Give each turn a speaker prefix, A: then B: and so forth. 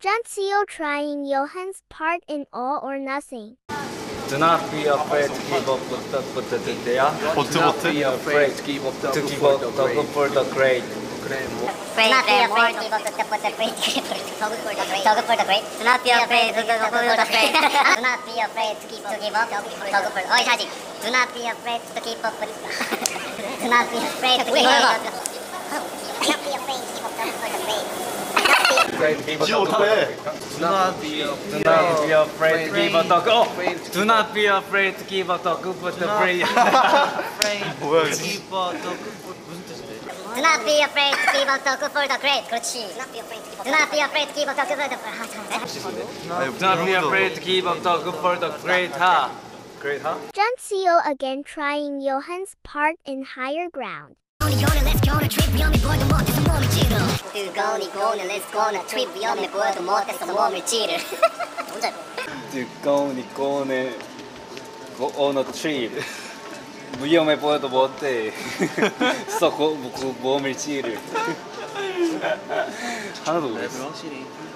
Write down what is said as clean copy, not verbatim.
A: Junseo Trying Yohan's part in All or Nothing.
B: Do not be afraid to give up the idea. Do not be afraid to give up the good for the great.
C: Do not be afraid to give up the great. So good for the great. So good for the great. Do not be afraid to give up the great. Do not be afraid to give up. So good for the great. Oh, Haji. Do not be afraid to keep up. Do not be afraid to give up. Do not be afraid to give up the great.
B: Do not be afraid to give up the good. Do not be afraid to give up the good for the great.
C: Do not be afraid to give up the good for the great. 그렇지. Do not be afraid to give up the good for the great.
B: Do not be afraid to give up the good for the great. Great, huh?
A: Junseo again trying Yohan's part in Higher Ground.
C: Let's go on a trip, let's go on a trip,
B: go on a trip. 위험해 보여도 못해. 썩 몸을 찌를. 하나도 못했어.